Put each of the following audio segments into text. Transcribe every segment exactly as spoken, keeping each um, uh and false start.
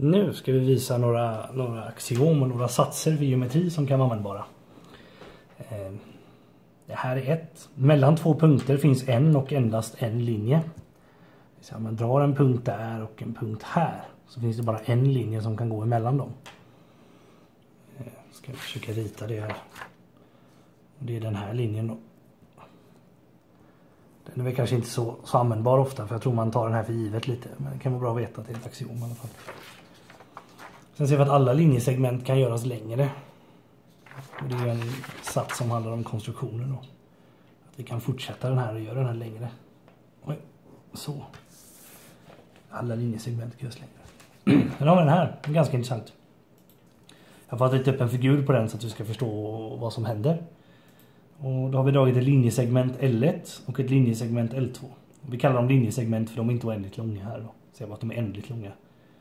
Nu ska vi visa några, några axiom och några satser för geometri som kan vara användbara. Det här är ett. Mellan två punkter finns en och endast en linje. Så om man drar en punkt där och en punkt här så finns det bara en linje som kan gå emellan dem. Jag ska försöka rita det här. Det är den här linjen då. Den är väl kanske inte så, så användbar ofta, för jag tror man tar den här för givet lite. Men det kan vara bra att veta att det är ett axiom i alla fall. Sen ser vi att alla linjesegment kan göras längre. Och det är en sats som handlar om konstruktionen då. Att vi kan fortsätta den här och göra den här längre. Oj, så. Alla linjesegment kan göras längre. Sen har vi den här, den är ganska intressant. Jag har fått lite upp en figur på den så att du ska förstå vad som händer. Och då har vi dragit ett linjesegment L ett och ett linjesegment L två. Vi kallar dem linjesegment för de är inte oändligt långa här då. Ser bara att de är ändligt långa.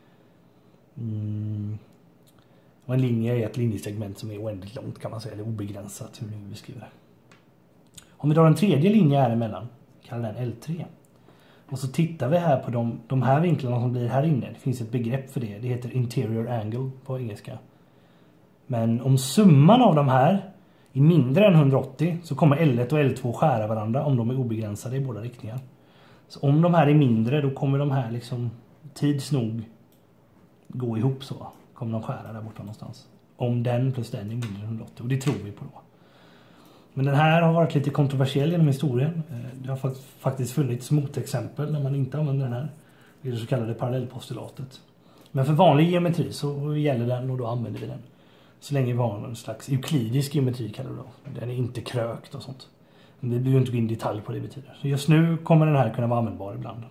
Mm. Och en linje är ett linjesegment som är oändligt långt kan man säga, eller obegränsat, hur nu beskriver det. Om vi drar en tredje linje här emellan, kallar den L tre. Och så tittar vi här på de, de här vinklarna som blir här inne. Det finns ett begrepp för det, det heter interior angle på engelska. Men om summan av de här är mindre än hundraåttio så kommer L ett och L två skära varandra om de är obegränsade i båda riktningar. Så om de här är mindre då kommer de här liksom tids nog gå ihop så. Kommer de skära där borta någonstans. Om den plus den är mindre än hundraåttio. Och det tror vi på då. Men den här har varit lite kontroversiell genom historien. Det har faktiskt funnits motexempel när man inte använder den här. Det är det så kallade parallellpostulatet. Men för vanlig geometri så gäller den och då använder vi den. Så länge vi har en slags euklidisk geometri kallar vi då. Den är inte krökt och sånt. Men vi behöver inte gå in i detalj på det betyder. Så just nu kommer den här kunna vara användbar ibland.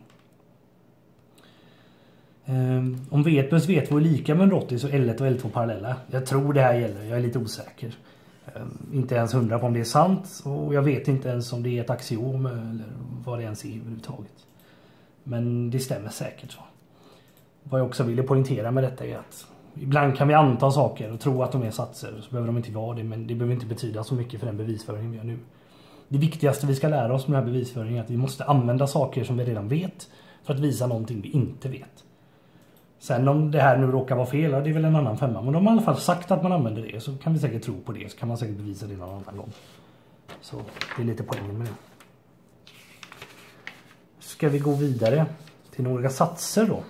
Um, om V ett plus V två är lika med hundraåttio så är L ett och L två parallella. Jag tror det här gäller, jag är lite osäker. Um, inte ens hundra på om det är sant. Och jag vet inte ens om det är ett axiom eller vad det ens är överhuvudtaget. Men det stämmer säkert så. Vad jag också ville poängtera med detta är att ibland kan vi anta saker och tro att de är satser. Så behöver de inte vara det, men det behöver inte betyda så mycket för den bevisföring vi gör nu. Det viktigaste vi ska lära oss med den här bevisföringen är att vi måste använda saker som vi redan vet för att visa någonting vi inte vet. Sen om det här nu råkar vara fel, det är väl en annan femma. Men de har i alla fall sagt att man använder det, så kan vi säkert tro på det. Så kan man säkert bevisa det någon annan gång. Så det är lite poängen med det. Ska vi gå vidare till några satser då.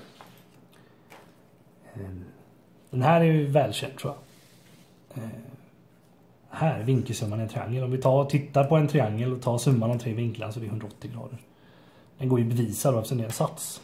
Den här är ju välkänd tror jag. Här är vinkelsumman i en triangel. Om vi tar, tittar på en triangel och tar summan av tre vinklar så är det hundraåttio grader. Den går ju bevisa då eftersom det är en sats.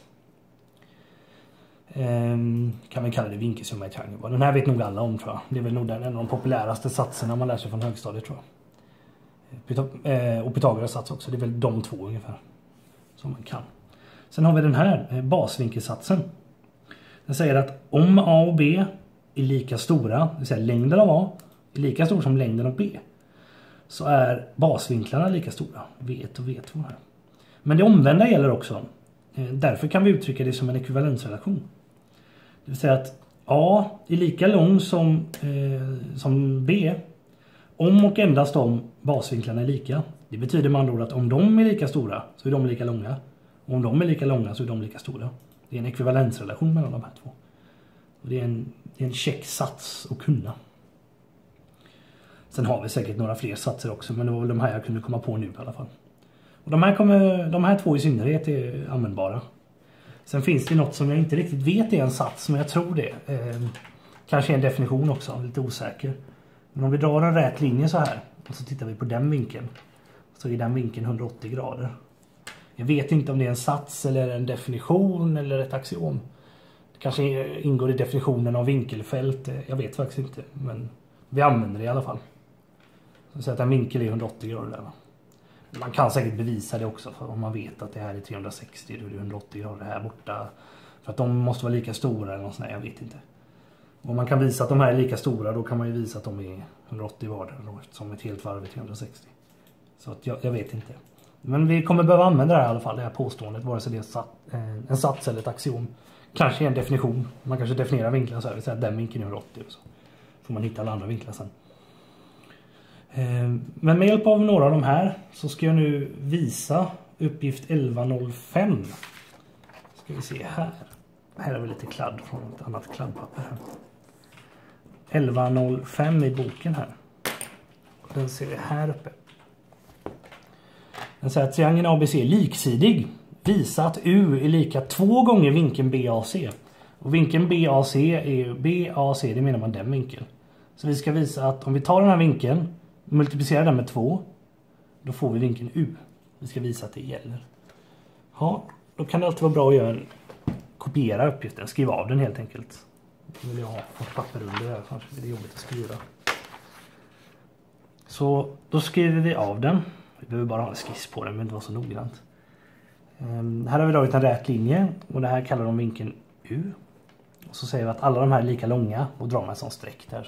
Um, kan vi kalla det vinkelsumma i triangel. Den här vet nog alla om tror jag. Det är väl nog den, en av de populäraste satserna man lär sig från högstadiet tror jag. Och Pythagoras sats också. Det är väl de två ungefär som man kan. Sen har vi den här basvinkelsatsen. Den säger att om A och B är lika stora, det vill säga längden av A är lika stor som längden av B, så är basvinklarna lika stora, V ett och V två här. Men det omvända gäller också. Därför kan vi uttrycka det som en ekvivalensrelation. Det vill säga att A är lika lång som, eh, som B om och endast om basvinklarna är lika. Det betyder man då att om de är lika stora så är de lika långa. Och om de är lika långa så är de lika stora. Det är en ekvivalensrelation mellan de här två. Och det är en, det är en check sats att kunna. Sen har vi säkert några fler satser också, men det var väl de här jag kunde komma på nu i alla fall. Och de här, kommer, de här två i synnerhet är användbara. Sen finns det något som jag inte riktigt vet är en sats, men jag tror det. Eh, kanske en definition också, lite osäker. Men om vi drar en rät linje så här och så tittar vi på den vinkeln, så är den vinkeln hundraåttio grader. Jag vet inte om det är en sats eller en definition eller ett axiom. Det kanske ingår i definitionen av vinkelfält. Jag vet faktiskt inte. Men vi använder det i alla fall. Så att en vinkel är hundraåttio grader där. Man kan säkert bevisa det också. För om man vet att det här är trehundrasextio då är det hundraåttio grader här borta. För att de måste vara lika stora eller något sånt. Jag vet inte. Om man kan visa att de här är lika stora då kan man ju visa att de är hundraåttio vardera. Eftersom ett helt varv är trehundrasextio. Så att jag, jag vet inte. Men vi kommer behöva använda det här i alla fall, det här påståendet, vare sig det är sat, en sats eller ett axiom. Kanske en definition. Man kanske definierar vinklar så här, så att den vinkeln är hundraåttio. Så får man hitta alla andra vinklar sen. Men med hjälp av några av de här så ska jag nu visa uppgift elva noll fem. Ska vi se här. Här har vi lite kladd från ett annat kladdpapper här. elva noll fem i boken här. Den ser vi här uppe. Den säger att triangeln A B C är liksidig. Visa att U är lika två gånger vinkeln B A C. Och vinkeln B A C är B A C, det menar man den vinkeln. Så vi ska visa att om vi tar den här vinkeln och multiplicerar den med två, då får vi vinkeln U. Vi ska visa att det gäller. Ja, då kan det alltid vara bra att göra en, kopiera uppgiften, skriva av den helt enkelt. Nu vill jag ha ett papper under där, annars blir det jobbigt att skriva. Så då skriver vi av den. Vi behöver bara ha en skiss på den, men inte vara så noggrant. Um, här har vi dragit en rät linje och det här kallar de vinkeln U. Och så säger vi att alla de här är lika långa och drar med en sån streck där. Så.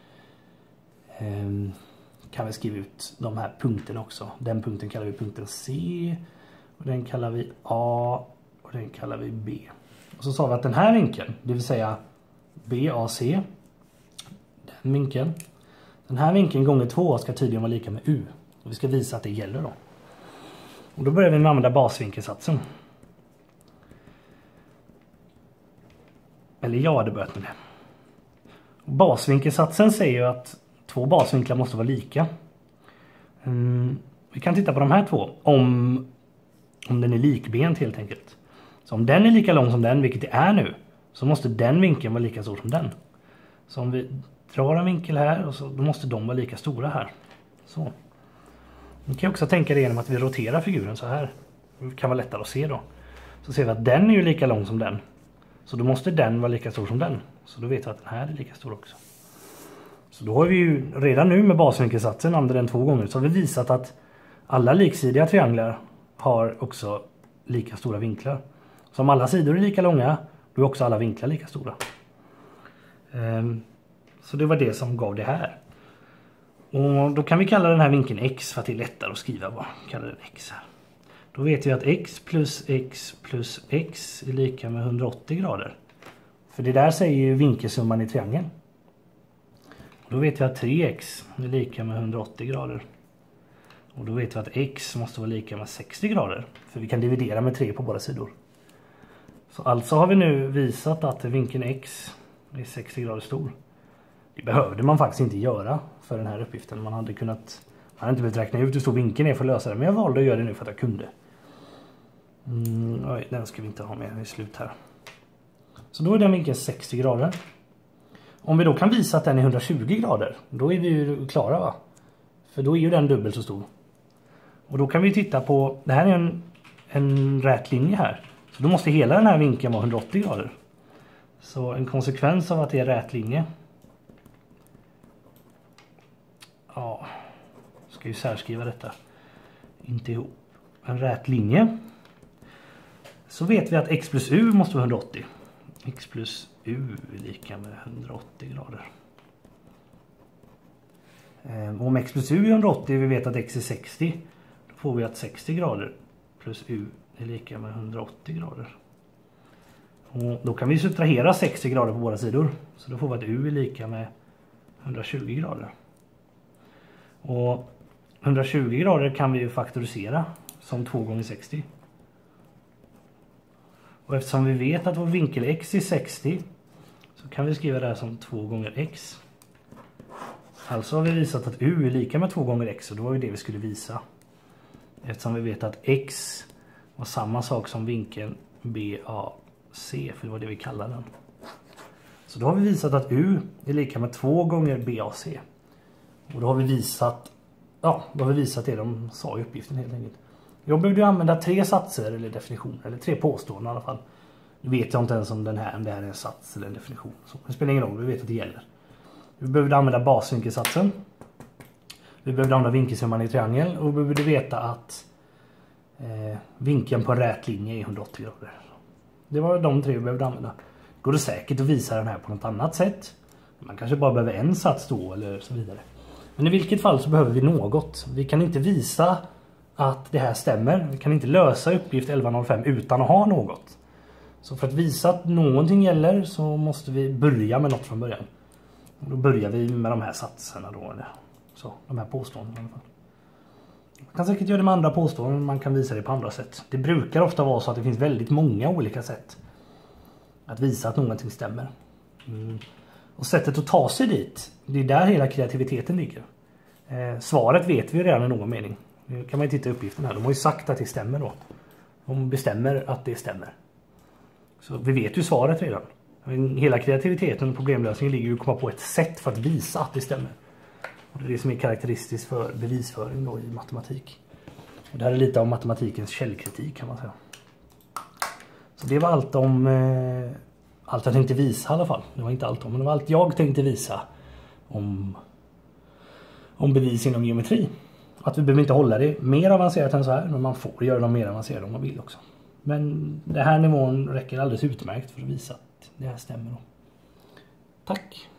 Um, kan vi skriva ut de här punkterna också. Den punkten kallar vi punkten C. Och den kallar vi A. Och den kallar vi B. Och så sa vi att den här vinkeln, det vill säga B A C. Den vinkeln. Den här vinkeln gånger två ska tydligen vara lika med U. Och vi ska visa att det gäller då. Och då börjar vi med att använda basvinkelsatsen. Eller jag hade börjat med det. Basvinkelsatsen säger ju att två basvinklar måste vara lika. Mm, vi kan titta på de här två. Om, om den är likbent helt enkelt. Så om den är lika lång som den, vilket det är nu, så måste den vinkeln vara lika stor som den. Så om vi drar en vinkel här, och så, då måste de vara lika stora här. Så. Vi kan också tänka det genom att vi roterar figuren så här. Det kan vara lättare att se då. Så ser vi att den är ju lika lång som den. Så då måste den vara lika stor som den. Så då vet vi att den här är lika stor också. Så då har vi ju redan nu med basvinkelsatsen, använder den två gånger, så har vi visat att alla liksidiga trianglar har också lika stora vinklar. Så om alla sidor är lika långa, då är också alla vinklar lika stora. Så det var det som gav det här. Och då kan vi kalla den här vinkeln X för att det är lättare att skriva. Vad kallar den X här? Då vet vi att X plus X plus X är lika med hundraåttio grader. För det där säger ju vinkelsumman i triangeln. Då vet vi att tre X är lika med hundraåttio grader. Och då vet vi att X måste vara lika med sextio grader. För vi kan dividera med tre på båda sidor. Så alltså har vi nu visat att vinkeln X är sextio grader stor. Det behövde man faktiskt inte göra för den här uppgiften. Man hade kunnat, man hade inte behövt räkna ut hur stor vinkeln är för att lösa det. Men jag valde att göra det nu för att jag kunde. Mm, oj, den ska vi inte ha med i slut här. Så då är den vinkeln sextio grader. Om vi då kan visa att den är hundratjugo grader, då är vi ju klara, va? För då är ju den dubbelt så stor. Och då kan vi titta på, det här är en, en rät linje här. Så då måste hela den här vinkeln vara hundraåttio grader. Så en konsekvens av att det är rät linje. Ja, ska ju särskriva detta. Inte ihop. En rät linje. Så vet vi att X plus U måste vara hundraåttio. X plus U är lika med hundraåttio grader. Och om X plus U är hundraåttio, vi vet att X är sextio. Då får vi att sextio grader plus U är lika med hundraåttio grader. Och då kan vi subtrahera sextio grader på båda sidor. Så då får vi att U är lika med hundratjugo grader. Och hundratjugo grader kan vi ju faktorisera som två gånger sextio. Och eftersom vi vet att vår vinkel X är sextio, så kan vi skriva det här som två gånger X. Alltså har vi visat att U är lika med två gånger X, och då var det det vi skulle visa. Eftersom vi vet att X var samma sak som vinkeln B A C, för det var det vi kallade den. Så då har vi visat att U är lika med två gånger B A C. Och då har vi visat, ja, då har vi visat det de sa i uppgiften helt enkelt. Jag behövde använda tre satser eller definitioner, eller tre påståenden i alla fall. Nu vet jag inte ens om den här, om det här är en sats eller en definition. Så det spelar ingen roll, vi vet att det gäller. Vi behövde använda basvinkelsatsen. Vi behövde använda vinkelsumman i triangel. Och vi behövde veta att eh, vinkeln på en rät linje är hundraåttio grader. Det var de tre vi behövde använda. Går det säkert att visa den här på något annat sätt? Man kanske bara behöver en sats då eller så vidare. Men i vilket fall så behöver vi något. Vi kan inte visa att det här stämmer. Vi kan inte lösa uppgift elva noll fem utan att ha något. Så för att visa att någonting gäller så måste vi börja med något från början. Och då börjar vi med de här satserna då. Eller så, de här påståendena i alla fall. Man kan säkert göra det med andra påståenden. Man kan visa det på andra sätt. Det brukar ofta vara så att det finns väldigt många olika sätt att visa att någonting stämmer. Mm. Och sättet att ta sig dit, det är där hela kreativiteten ligger. Eh, svaret vet vi redan i någon mening. Nu kan man ju titta i uppgiften här. De har ju sagt att det stämmer då. De bestämmer att det stämmer. Så vi vet ju svaret redan. Hela kreativiteten och problemlösningen ligger ju att komma på ett sätt för att visa att det stämmer. Och det är det som är karaktäristiskt för bevisföring då i matematik. Och det här är lite av matematikens källkritik kan man säga. Så det var allt om eh, allt jag tänkte visa i alla fall. Det var inte allt om, men det var allt jag tänkte visa om, om bevis inom geometri. Att vi behöver inte hålla det mer avancerat än så här, men man får göra dem mer avancerade om man vill också. Men den här nivån räcker alldeles utmärkt för att visa att det här stämmer. Tack!